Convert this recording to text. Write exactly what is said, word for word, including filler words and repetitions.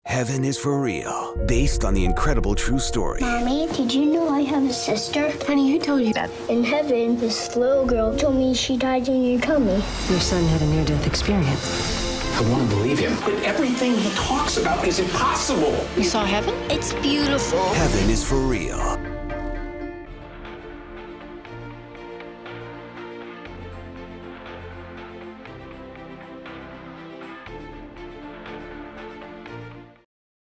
Heaven is for Real, based on the incredible true story. Mommy, did you know I have a sister? Honey, who told you that? In heaven, this little girl told me she died in your tummy. Your son had a near-death experience. I want to believe him, but everything he talks about is impossible. You saw heaven? It's beautiful. Heaven is for Real.